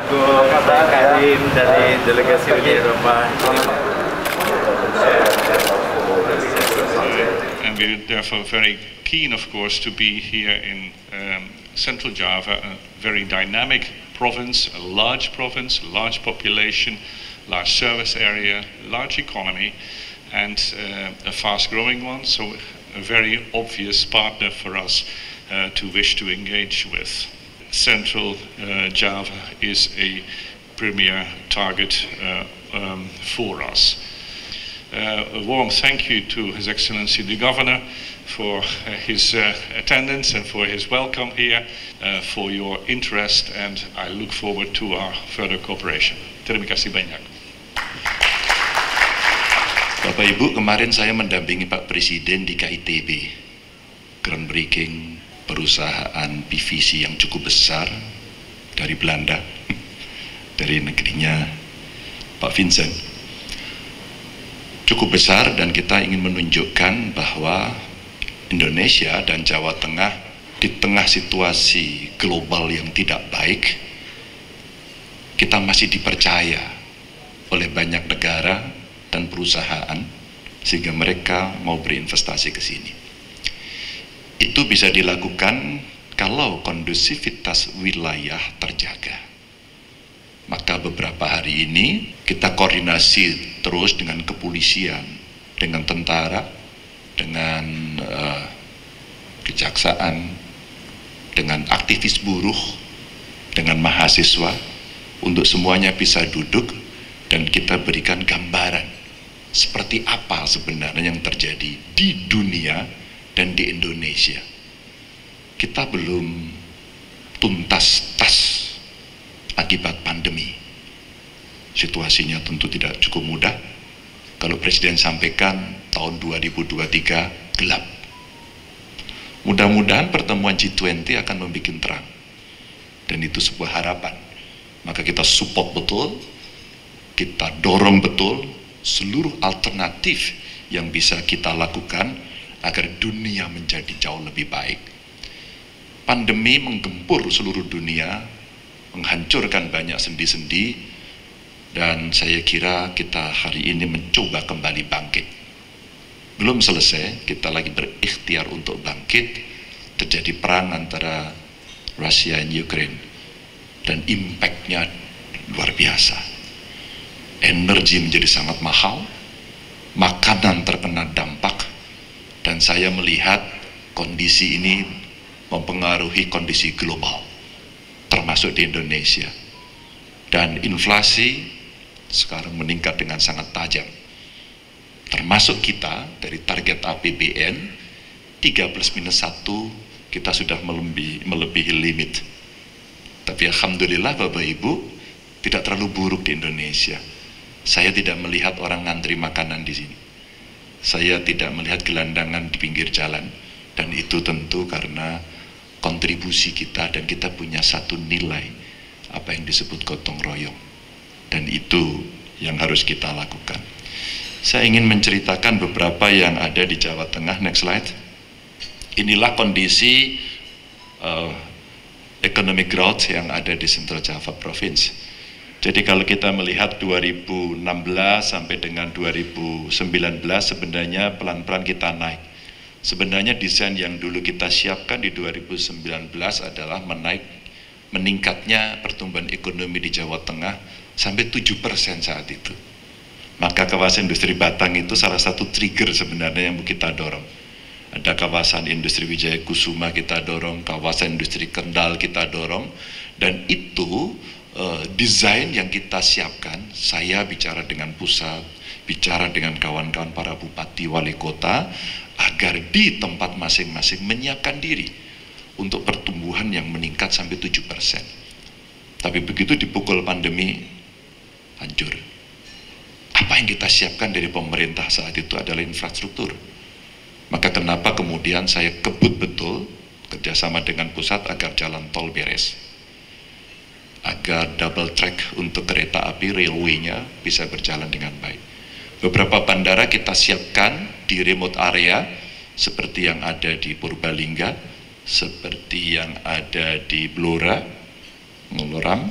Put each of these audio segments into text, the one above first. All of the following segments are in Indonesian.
Pak Karim dari delegasi Uni Eropa. And we're therefore very keen, of course, to be here in Central Java, a very dynamic province, a large population, large service area, large economy, and a fast-growing one, so a very obvious partner for us to wish to engage with. Central Java is a premier target for us. A warm thank you to His Excellency the Governor for his attendance and for his welcome here, for your interest, and I look forward to our further cooperation. Terima kasih banyak. Bapak Ibu, kemarin saya mendampingi Pak Presiden di KITB, groundbreaking perusahaan PVC yang cukup besar dari Belanda, dari negerinya Pak Vincent. Cukup besar, dan kita ingin menunjukkan bahwa Indonesia dan Jawa Tengah di tengah situasi global yang tidak baik, kita masih dipercaya oleh banyak negara dan perusahaan sehingga mereka mau berinvestasi ke sini. Itu bisa dilakukan kalau kondusivitas wilayah terjaga. Maka beberapa hari ini kita koordinasi terus dengan kepolisian, dengan tentara, dengan kejaksaan, dengan aktivis buruh, dengan mahasiswa, untuk semuanya bisa duduk dan kita berikan gambaran seperti apa sebenarnya yang terjadi di dunia dan di Indonesia. Kita belum tuntas akibat pandemi. Situasinya tentu tidak cukup mudah. Kalau Presiden sampaikan tahun 2023 gelap. Mudah-mudahan pertemuan G20 akan membuat terang. Dan itu sebuah harapan. Maka kita support betul, kita dorong betul seluruh alternatif yang bisa kita lakukan agar dunia menjadi jauh lebih baik. Pandemi menggempur seluruh dunia, menghancurkan banyak sendi-sendi, dan saya kira kita hari ini mencoba kembali bangkit. Belum selesai, kita lagi berikhtiar untuk bangkit. Terjadi perang antara Rusia dan Ukraine, dan impactnya luar biasa. Energi menjadi sangat mahal, makanan terkena dampak, dan saya melihat kondisi ini mempengaruhi kondisi global, termasuk di Indonesia. Dan inflasi sekarang meningkat dengan sangat tajam. Termasuk kita dari target APBN 3+-1 kita sudah melebihi limit. Tapi alhamdulillah Bapak Ibu, tidak terlalu buruk di Indonesia. Saya tidak melihat orang ngantri makanan di sini. Saya tidak melihat gelandangan di pinggir jalan, dan itu tentu karena kontribusi kita, dan kita punya satu nilai apa yang disebut gotong royong, dan itu yang harus kita lakukan. Saya ingin menceritakan beberapa yang ada di Jawa Tengah. Next slide. Inilah kondisi economic growth yang ada di Central Java Province. Jadi kalau kita melihat 2016 sampai dengan 2019 sebenarnya pelan-pelan kita naik. Sebenarnya desain yang dulu kita siapkan di 2019 adalah meningkatnya pertumbuhan ekonomi di Jawa Tengah sampai 7% saat itu. Maka kawasan industri Batang itu salah satu trigger sebenarnya yang kita dorong. Ada kawasan industri Wijaya Kusuma kita dorong, kawasan industri Kendal kita dorong, dan itu desain yang kita siapkan. Saya bicara dengan pusat, bicara dengan kawan-kawan para bupati wali kota, agar di tempat masing-masing menyiapkan diri untuk pertumbuhan yang meningkat sampai 7%. Tapi begitu dipukul pandemi, hancur. Apa yang kita siapkan dari pemerintah saat itu adalah infrastruktur. Maka kenapa kemudian saya kebut betul kerjasama dengan pusat agar jalan tol beres, agar double track untuk kereta api railway-nya bisa berjalan dengan baik. Beberapa bandara kita siapkan di remote area seperti yang ada di Purbalingga, seperti yang ada di Blora, Ngeloram,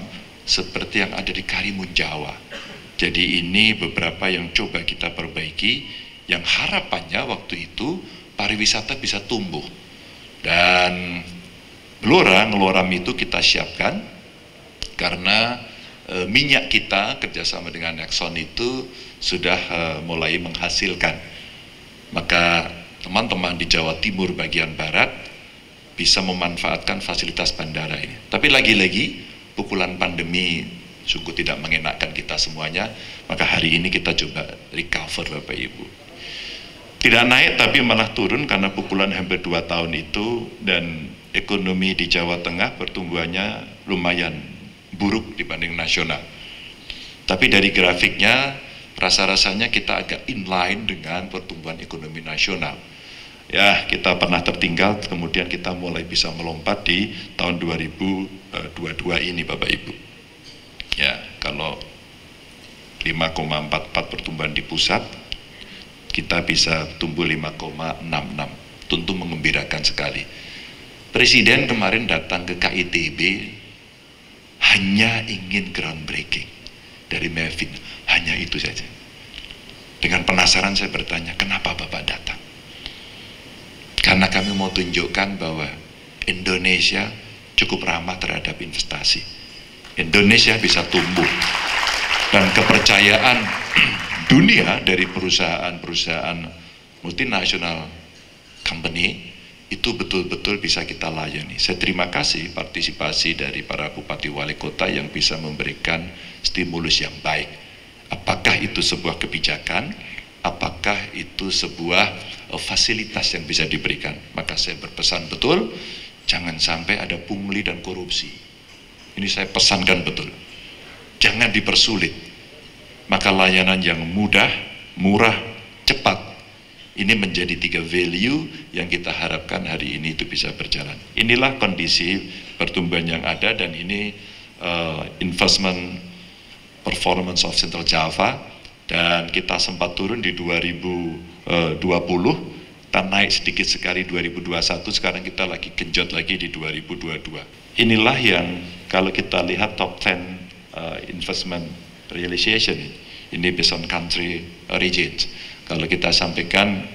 seperti yang ada di Karimun Jawa. Jadi ini beberapa yang coba kita perbaiki, yang harapannya waktu itu pariwisata bisa tumbuh. Dan ngeloram itu kita siapkan karena minyak kita kerjasama dengan Exxon itu sudah mulai menghasilkan. Maka teman-teman di Jawa Timur bagian barat bisa memanfaatkan fasilitas bandara ini. Tapi lagi-lagi pukulan pandemi sungguh tidak mengenakkan kita semuanya, maka hari ini kita coba recover Bapak Ibu. Tidak naik tapi malah turun karena pukulan hampir 2 tahun itu, dan ekonomi di Jawa Tengah pertumbuhannya lumayan buruk dibanding nasional. Tapi dari grafiknya rasa-rasanya kita agak inline dengan pertumbuhan ekonomi nasional. Ya, kita pernah tertinggal, kemudian kita mulai bisa melompat di tahun 2022 ini Bapak Ibu. Ya, kalau 5,44 pertumbuhan di pusat, kita bisa tumbuh 5,66. Tentu mengembirakan sekali. Presiden kemarin datang ke KITB hanya ingin groundbreaking dari Mevin, hanya itu saja. Dengan penasaran saya bertanya, kenapa Bapak datang? Karena kami mau tunjukkan bahwa Indonesia cukup ramah terhadap investasi. Indonesia bisa tumbuh. Dan kepercayaan dunia dari perusahaan-perusahaan multinasional company itu betul-betul bisa kita layani. Saya terima kasih partisipasi dari para bupati wali kota yang bisa memberikan stimulus yang baik. Apakah itu sebuah kebijakan? Apakah itu sebuah fasilitas yang bisa diberikan? Maka saya berpesan betul, jangan sampai ada pungli dan korupsi. Ini saya pesankan betul. Jangan dipersulit. Maka layanan yang mudah, murah, cepat, ini menjadi 3 value yang kita harapkan hari ini itu bisa berjalan. Inilah kondisi pertumbuhan yang ada, dan ini investment performance of Central Java. Dan kita sempat turun di 2020, kita naik sedikit sekali 2021, sekarang kita lagi genjot lagi di 2022. Inilah yang kalau kita lihat top 10 investment realization, ini based on country regions. Kalau kita sampaikan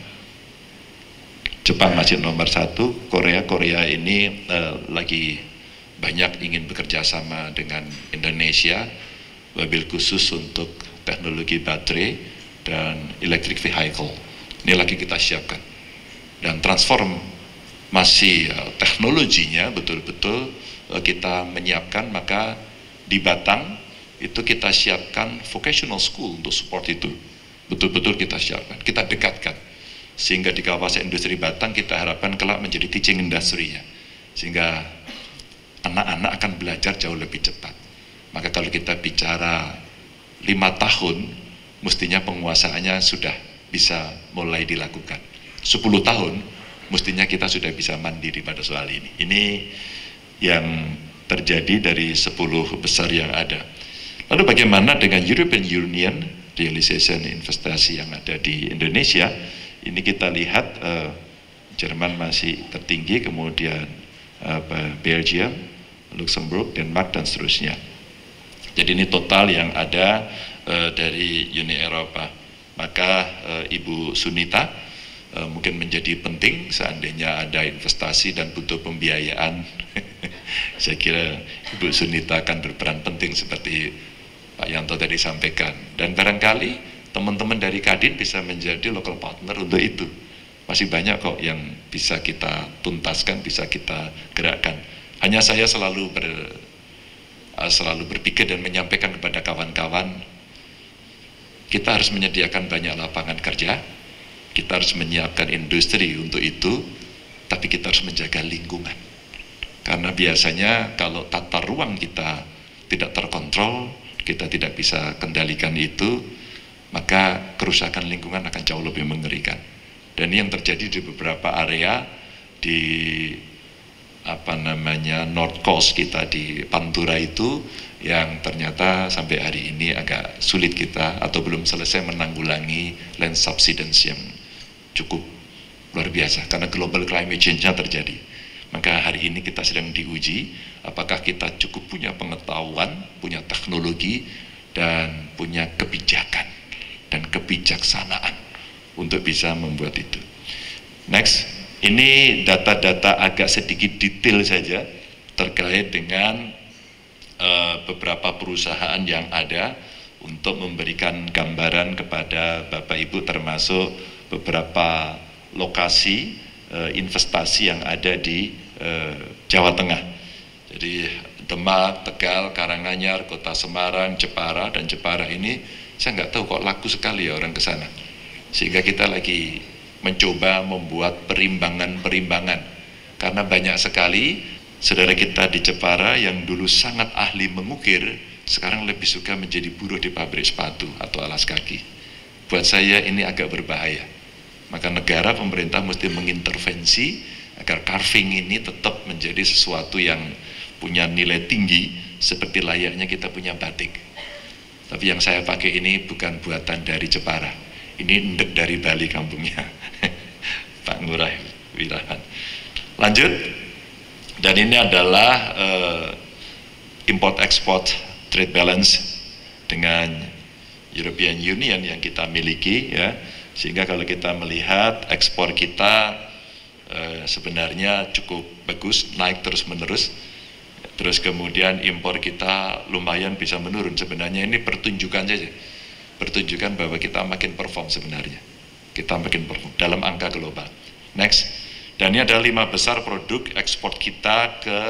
Jepang masih nomor 1, Korea ini lagi banyak ingin bekerja sama dengan Indonesia, wabil khusus untuk teknologi baterai dan electric vehicle. Ini lagi kita siapkan. Dan transformasi teknologinya betul-betul kita menyiapkan. Maka di Batang itu kita siapkan vocational school untuk support itu. Betul-betul kita siapkan, kita dekatkan. Sehingga di kawasan industri Batang kita harapkan kelak menjadi teaching industry-nya. Sehingga anak-anak akan belajar jauh lebih cepat. Maka kalau kita bicara 5 tahun, mestinya penguasaannya sudah bisa mulai dilakukan. 10 tahun, mestinya kita sudah bisa mandiri pada soal ini. Ini yang terjadi dari 10 besar yang ada. Lalu bagaimana dengan European Union realization investasi yang ada di Indonesia? Ini kita lihat Jerman masih tertinggi, kemudian Belgium, Luxembourg, Denmark, dan seterusnya. Jadi ini total yang ada dari Uni Eropa. Maka Ibu Sunita mungkin menjadi penting seandainya ada investasi dan butuh pembiayaan. Saya kira Ibu Sunita akan berperan penting seperti Pak Yanto tadi sampaikan. Dan barangkali teman-teman dari Kadin bisa menjadi local partner untuk itu. Masih banyak kok yang bisa kita tuntaskan, bisa kita gerakkan. Hanya saya selalu berpikir dan menyampaikan kepada kawan-kawan, kita harus menyediakan banyak lapangan kerja, kita harus menyiapkan industri untuk itu, tapi kita harus menjaga lingkungan. Karena biasanya kalau tata ruang kita tidak terkontrol, kita tidak bisa kendalikan itu, maka kerusakan lingkungan akan jauh lebih mengerikan. Dan ini yang terjadi di beberapa area di North Coast kita di Pantura itu, yang ternyata sampai hari ini agak sulit kita atau belum selesai menanggulangi land subsidence yang cukup luar biasa karena global climate change-nya terjadi. Maka hari ini kita sedang diuji apakah kita cukup punya pengetahuan, punya teknologi, dan punya kebijakan dan kebijaksanaan untuk bisa membuat itu. Next, ini data-data agak sedikit detail saja terkait dengan beberapa perusahaan yang ada untuk memberikan gambaran kepada Bapak Ibu, termasuk beberapa lokasi investasi yang ada di Jawa Tengah. Jadi Demak, Tegal, Karanganyar, Kota Semarang, Jepara, dan Jepara ini saya nggak tahu kok laku sekali ya orang ke sana. Sehingga kita lagi mencoba membuat perimbangan-perimbangan, karena banyak sekali saudara kita di Jepara yang dulu sangat ahli mengukir, sekarang lebih suka menjadi buruh di pabrik sepatu atau alas kaki. Buat saya ini agak berbahaya. Maka negara, pemerintah mesti mengintervensi agar carving ini tetap menjadi sesuatu yang punya nilai tinggi seperti layaknya kita punya batik. Tapi yang saya pakai ini bukan buatan dari Jepara, ini ndek dari Bali kampungnya. Pak Ngurah Wirahan. Lanjut, dan ini adalah import-export trade balance dengan European Union yang kita miliki, ya. Sehingga kalau kita melihat ekspor kita sebenarnya cukup bagus, naik terus-menerus. Terus kemudian impor kita lumayan bisa menurun. Sebenarnya ini pertunjukan saja, pertunjukan bahwa kita makin perform sebenarnya. Kita makin perform dalam angka global. Next, dan ini ada 5 besar produk ekspor kita ke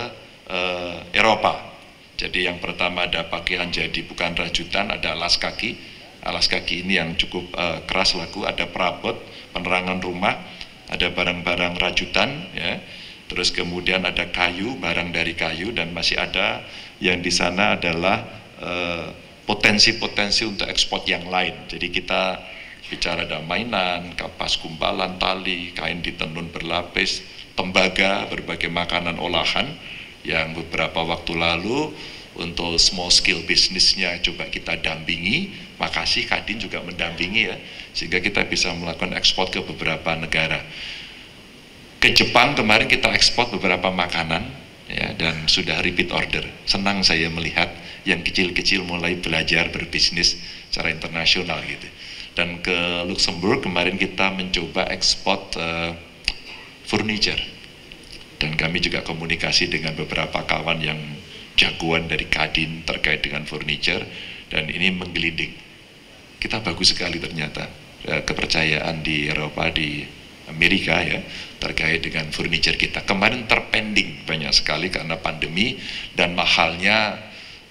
Eropa. Jadi yang pertama ada pakaian jadi bukan rajutan, ada alas kaki. Alas kaki ini yang cukup keras laku, ada perabot, penerangan rumah, ada barang-barang rajutan, ya. Terus kemudian ada kayu, barang dari kayu, dan masih ada yang di sana adalah potensi-potensi untuk ekspor yang lain. Jadi kita bicara ada mainan, kapas gumpalan, tali, kain ditenun berlapis, tembaga, berbagai makanan olahan yang beberapa waktu lalu untuk small scale bisnisnya coba kita dampingi. Makasih Kadin juga mendampingi, ya, sehingga kita bisa melakukan ekspor ke beberapa negara. Ke Jepang kemarin kita ekspor beberapa makanan, ya, dan sudah repeat order. Senang saya melihat yang kecil-kecil mulai belajar berbisnis secara internasional gitu. Dan ke Luxembourg kemarin kita mencoba ekspor furniture, dan kami juga komunikasi dengan beberapa kawan yang jagoan dari Kadin terkait dengan furniture, dan ini menggelinding. Kita bagus sekali ternyata, kepercayaan di Eropa, di Amerika, ya, terkait dengan furniture kita. Kemarin terpending banyak sekali karena pandemi dan mahalnya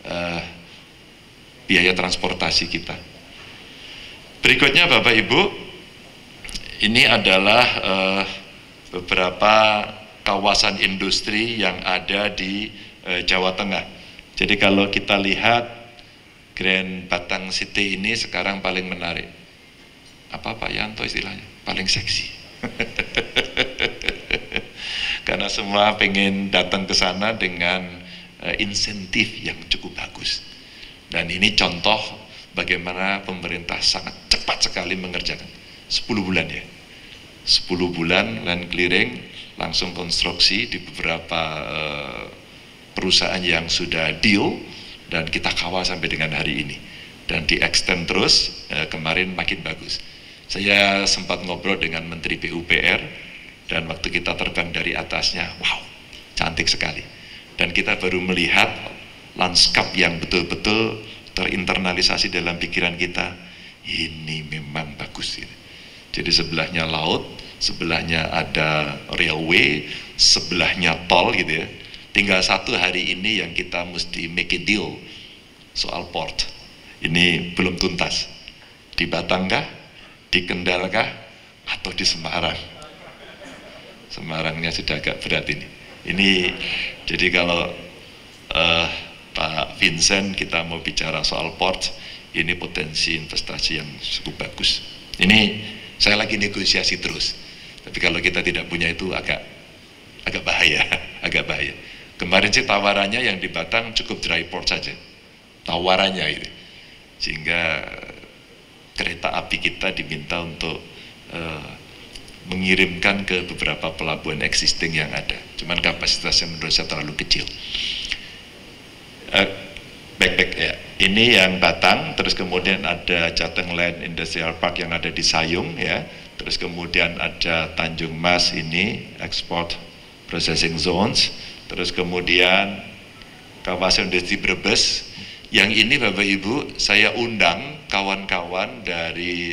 biaya transportasi kita. Berikutnya Bapak Ibu, ini adalah beberapa kawasan industri yang ada di Jawa Tengah. Jadi kalau kita lihat Grand Batang City ini sekarang paling menarik. Apa Pak Yanto istilahnya? Paling seksi. Karena semua pengen datang ke sana dengan insentif yang cukup bagus. Dan ini contoh bagaimana pemerintah sangat cepat sekali mengerjakan. 10 bulan ya. 10 bulan land clearing, langsung konstruksi di beberapa perusahaan yang sudah deal, dan kita kawal sampai dengan hari ini. Dan di extend terus, kemarin makin bagus. Saya sempat ngobrol dengan Menteri PUPR, dan waktu kita terbang dari atasnya, wow, cantik sekali. Dan kita baru melihat lanskap yang betul-betul terinternalisasi dalam pikiran kita. Ini memang bagus. Jadi sebelahnya laut, sebelahnya ada railway, sebelahnya tol gitu ya. Tinggal satu hari ini yang kita mesti make a deal soal port. Ini belum tuntas. Di Batang kah? Di Kendal kah? Atau di Semarang? Semarangnya sudah agak berat ini. Ini jadi kalau Pak Vincent kita mau bicara soal port, ini potensi investasi yang cukup bagus. Ini saya lagi negosiasi terus. Tapi kalau kita tidak punya itu agak bahaya, agak bahaya. Kemarin sih tawarannya yang di Batang cukup dry port saja, tawarannya itu, sehingga kereta api kita diminta untuk mengirimkan ke beberapa pelabuhan existing yang ada. Cuman kapasitasnya menurut saya terlalu kecil. Back ya. Ini yang Batang, terus kemudian ada Jateng Land Industrial Park yang ada di Sayung ya. Terus kemudian ada Tanjung Mas ini Export Processing Zones. Terus kemudian kawasan industri Brebes. Yang ini Bapak Ibu saya undang kawan-kawan dari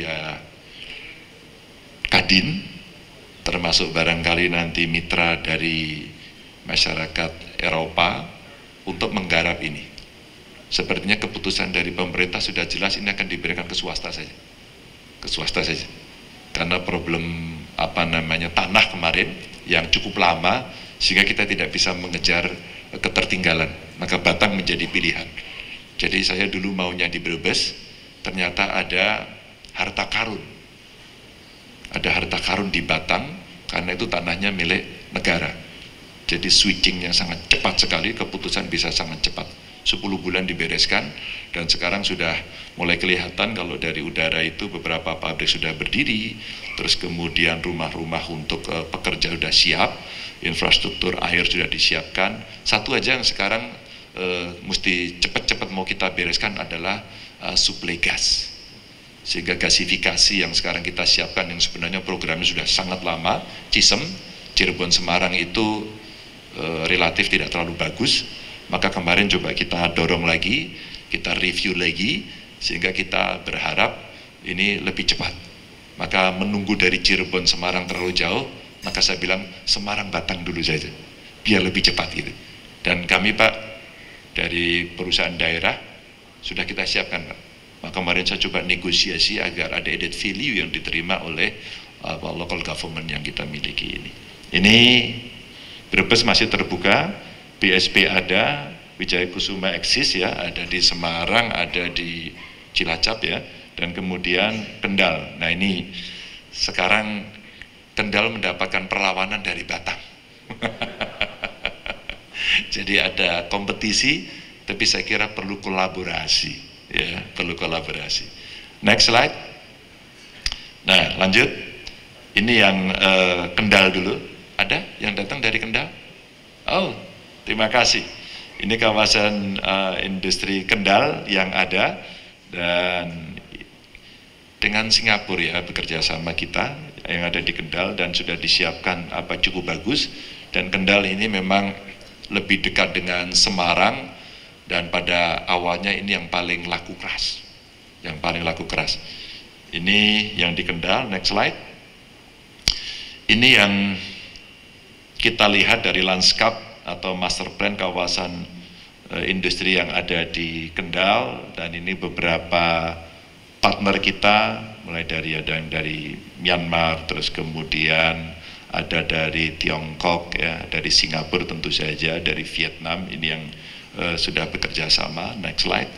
Kadin, termasuk barangkali nanti mitra dari masyarakat Eropa untuk menggarap ini. Sepertinya keputusan dari pemerintah sudah jelas ini akan diberikan ke swasta saja. Ke swasta saja. Karena problem tanah kemarin yang cukup lama sehingga kita tidak bisa mengejar ketertinggalan. Maka Batang menjadi pilihan. Jadi saya dulu maunya di Brebes, ternyata ada harta karun. Ada harta karun di Batang karena itu tanahnya milik negara. Jadi switchingnya sangat cepat sekali, keputusan bisa sangat cepat. 10 bulan dibereskan dan sekarang sudah mulai kelihatan kalau dari udara itu beberapa pabrik sudah berdiri, terus kemudian rumah-rumah untuk pekerja sudah siap, infrastruktur air sudah disiapkan. Satu aja yang sekarang mesti cepat-cepat mau kita bereskan adalah suplai gas. Sehingga gasifikasi yang sekarang kita siapkan yang sebenarnya programnya sudah sangat lama, Cisem, Cirebon, Semarang itu relatif tidak terlalu bagus. Maka kemarin coba kita dorong lagi, kita review lagi, sehingga kita berharap ini lebih cepat. Maka menunggu dari Cirebon Semarang terlalu jauh, maka saya bilang Semarang Batang dulu saja, biar lebih cepat gitu. Dan kami Pak, dari perusahaan daerah, sudah kita siapkan Pak. Maka kemarin saya coba negosiasi agar ada added value yang diterima oleh local government yang kita miliki ini. Ini Brebes masih terbuka, BSP ada, Wijaya Kusuma eksis ya, ada di Semarang, ada di Cilacap ya, dan kemudian Kendal. Nah ini sekarang Kendal mendapatkan perlawanan dari Batang. Jadi ada kompetisi, tapi saya kira perlu kolaborasi, ya, perlu kolaborasi. Next slide. Nah lanjut, ini yang Kendal dulu. Ada yang datang dari Kendal? Oh. Terima kasih. Ini kawasan industri Kendal yang ada dan dengan Singapura ya bekerja sama kita yang ada di Kendal dan sudah disiapkan cukup bagus dan Kendal ini memang lebih dekat dengan Semarang dan pada awalnya ini yang paling laku keras. Yang paling laku keras. Ini yang di Kendal, next slide. Ini yang kita lihat dari lanskap atau master plan kawasan industri yang ada di Kendal dan ini beberapa partner kita mulai dari ada yang dari Myanmar terus kemudian ada dari Tiongkok ya dari Singapura tentu saja dari Vietnam ini yang sudah bekerja sama. Next slide.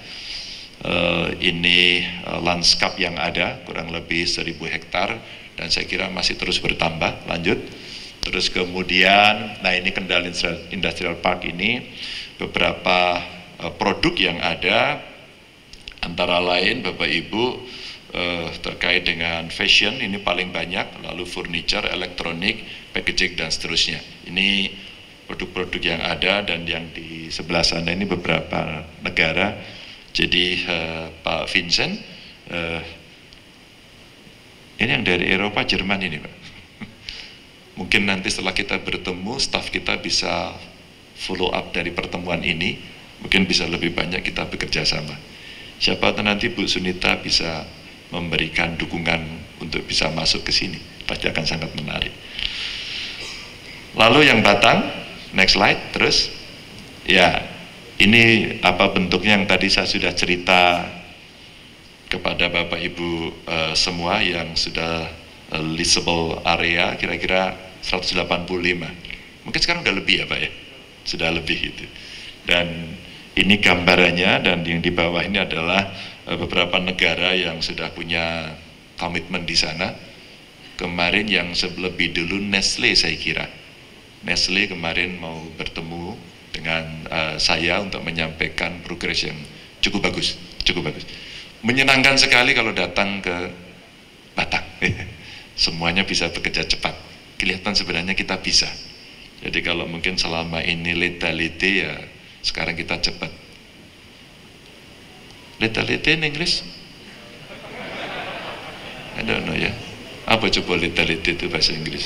Ini lanskap yang ada kurang lebih 1000 hektar dan saya kira masih terus bertambah. Lanjut. Terus kemudian, nah ini Kendal Industrial Park ini beberapa produk yang ada antara lain Bapak Ibu terkait dengan fashion ini paling banyak, lalu furniture, elektronik, packaging dan seterusnya. Ini produk-produk yang ada dan yang di sebelah sana ini beberapa negara. Jadi Pak Vincent, ini yang dari Eropa, Jerman ini Pak. Mungkin nanti setelah kita bertemu, staf kita bisa follow up dari pertemuan ini, mungkin bisa lebih banyak kita bekerja sama. Siapa tahu nanti Bu Sunita bisa memberikan dukungan untuk bisa masuk ke sini, pasti akan sangat menarik. Lalu yang Batang, next slide, terus, ya ini apa bentuknya yang tadi saya sudah cerita kepada Bapak Ibu semua yang sudah leasable area, kira-kira 185. Mungkin sekarang udah lebih ya Pak ya, sudah lebih itu. Dan ini gambarannya dan yang di bawah ini adalah beberapa negara yang sudah punya komitmen di sana. Kemarin yang lebih dulu Nestle saya kira. Nestle kemarin mau bertemu dengan saya untuk menyampaikan progres yang cukup bagus, cukup bagus. Menyenangkan sekali kalau datang ke Batang. semuanya bisa bekerja cepat. Kelihatan sebenarnya kita bisa. Jadi kalau mungkin selama ini leta-lete, ya sekarang kita cepat. Leta-lete in Inggris? I don't know ya. Apa coba leta-lete itu bahasa Inggris?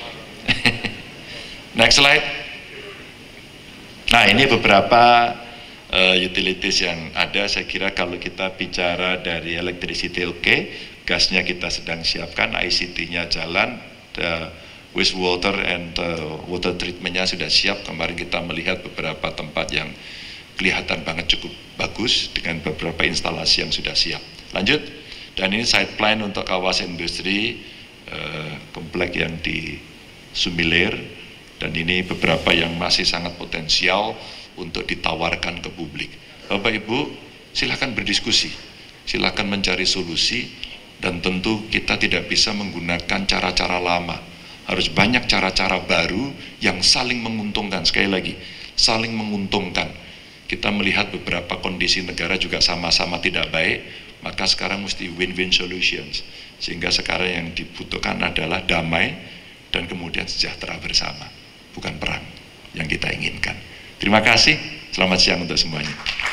Next slide. Nah, ini beberapa utilities yang ada. Saya kira kalau kita bicara dari electricity, oke, gasnya kita sedang siapkan, ICT-nya jalan, wastewater and water treatment-nya sudah siap. Kemarin kita melihat beberapa tempat yang kelihatan banget cukup bagus dengan beberapa instalasi yang sudah siap. Lanjut, dan ini site plan untuk kawasan industri komplek yang di Sumilir, dan ini beberapa yang masih sangat potensial untuk ditawarkan ke publik. Bapak Ibu, silakan berdiskusi, silakan mencari solusi, dan tentu kita tidak bisa menggunakan cara-cara lama. Harus banyak cara-cara baru yang saling menguntungkan. Sekali lagi, saling menguntungkan. Kita melihat beberapa kondisi negara juga sama-sama tidak baik, maka sekarang mesti win-win solutions. Sehingga sekarang yang dibutuhkan adalah damai dan kemudian sejahtera bersama, bukan perang yang kita inginkan. Terima kasih, selamat siang untuk semuanya.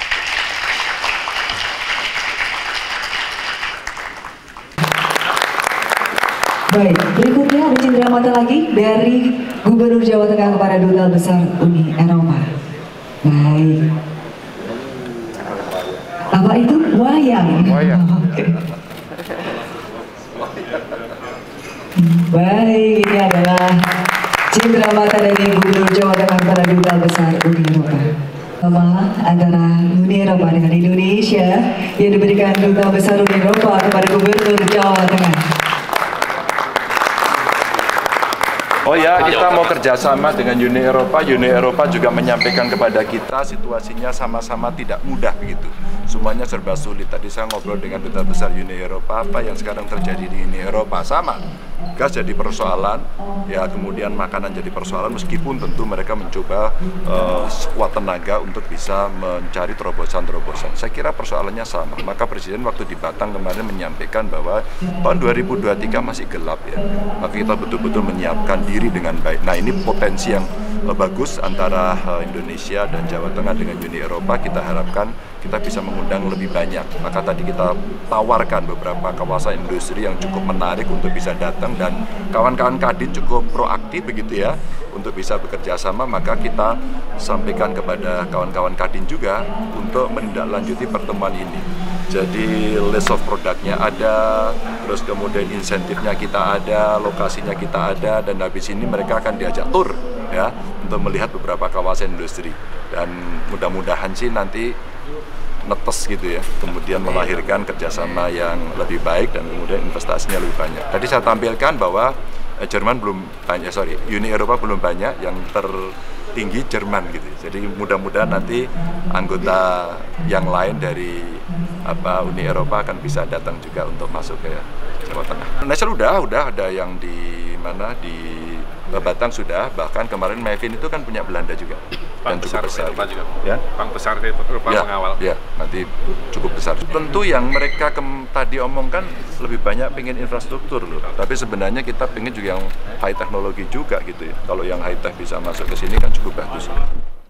Baik, berikutnya ada cindera mata lagi dari Gubernur Jawa Tengah kepada Duta Besar Uni Eropa. Baik. Apa itu? Wayang. Wayang. Oke. Baik, ini adalah cindera mata dari Gubernur Jawa Tengah kepada Duta Besar Uni Eropa. Sama antara Uni Eropa dengan Indonesia yang diberikan Duta Besar Uni Eropa kepada Gubernur Jawa Tengah. Oh ya, kita mau kerjasama dengan Uni Eropa. Uni Eropa juga menyampaikan kepada kita situasinya sama-sama tidak mudah begitu. Semuanya serba sulit. Tadi saya ngobrol dengan Duta Besar Uni Eropa, apa yang sekarang terjadi di Uni Eropa sama. Gas jadi persoalan, ya kemudian makanan jadi persoalan, meskipun tentu mereka mencoba sekuat tenaga untuk bisa mencari terobosan-terobosan. Saya kira persoalannya sama. Maka Presiden waktu di Batang kemarin menyampaikan bahwa tahun 2023 masih gelap ya. Maka kita betul-betul menyiapkan diri dengan baik. Nah, ini potensi yang bagus antara Indonesia dan Jawa Tengah dengan Uni Eropa. Kita harapkan kita bisa mengundang lebih banyak. Maka tadi kita tawarkan beberapa kawasan industri yang cukup menarik untuk bisa datang, dan kawan-kawan Kadin cukup proaktif begitu ya untuk bisa bekerja sama. Maka kita sampaikan kepada kawan-kawan Kadin juga untuk menindaklanjuti pertemuan ini. Jadi list of produknya ada, terus kemudian insentifnya kita ada, lokasinya kita ada, dan habis ini mereka akan diajak tur ya untuk melihat beberapa kawasan industri, dan mudah-mudahan sih nanti netes gitu ya, kemudian melahirkan kerjasama yang lebih baik dan kemudian investasinya lebih banyak. Tadi saya tampilkan bahwa Jerman belum banyak, Uni Eropa belum banyak, yang tertinggi Jerman gitu. Jadi mudah-mudahan nanti anggota yang lain dari Uni Eropa akan bisa datang juga untuk masuk ke Jawa Tengah. Indonesia udah ada yang di mana di Batang sudah, bahkan kemarin Mevin itu kan punya Belanda juga. Dan cukup besar juga. Ya? Bank besar Eropa ya, mengawal. Ya, nanti cukup besar. Tentu yang mereka tadi omongkan lebih banyak pengen infrastruktur loh. Tapi sebenarnya kita pengen juga yang high teknologi juga gitu ya. Kalau yang high tech bisa masuk ke sini kan cukup bagus.